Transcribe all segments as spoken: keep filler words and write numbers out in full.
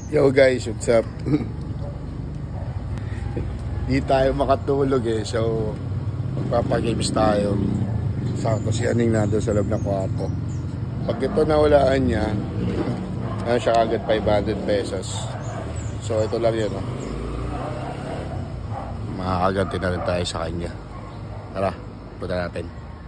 Yo guys, what's up? Di tayo makatulog eh, so magpapagames tayo. Sakto si Aning na doon sa loob ng kwarto. Pag ito nawalaan niya, ano siya agad five hundred pesos. So ito lang yun, oh. Makakaganti na rin tayo sa kanya. Tara, punta natin.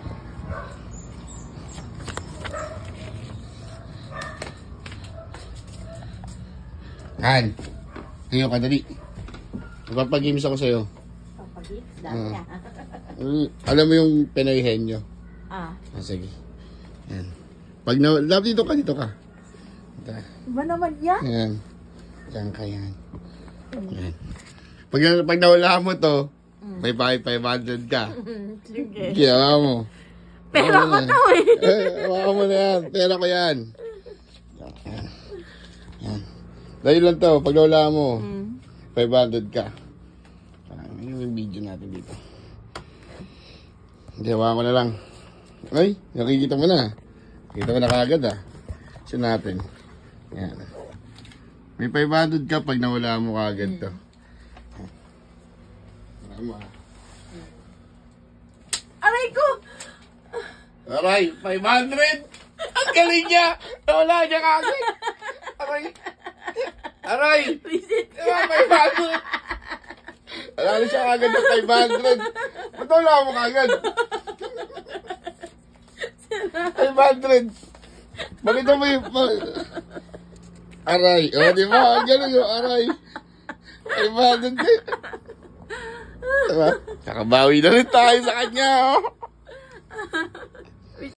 Han, tingnan ka dali. Magpapagames ako sa'yo. Papagames? Dami uh, uh, Alam mo yung pinayhenyo? Ah. Ah, sige. Yan. Pag na... Love, dito ka, dito ka. Ito. Iba naman yan? Yan. Diyan ka yan. Yan. Pag, pag nawala mo to, mm. may five hundred ka. Sige. Kaya mo. Pera ko to eh. Eh, waka mo na yan. Pera ko yan. Yan. Yan. Dahil lang to, pag nawala mo, mm. five hundred ka. Ano yung video natin dito? Diyawa ko na lang. Ay, nakikita mo na. Kita mo na kagad ah. Kasi natin. Yan. May five hundred ka pag nawala mo kagad to. Tama. Aray ko! Aray, five hundred! Ang galing niya! Nawala niya kagad! Aray! Aray! Diba, five hundred! Wala na siya kagad ng five hundred! Ba't wala mo kagad? five hundred! Bakit mo yung... Aray! O, oh, diba? Ang galing yung aray! five hundred! Diba? Kakabawi na rin tayo sa kanya, oh!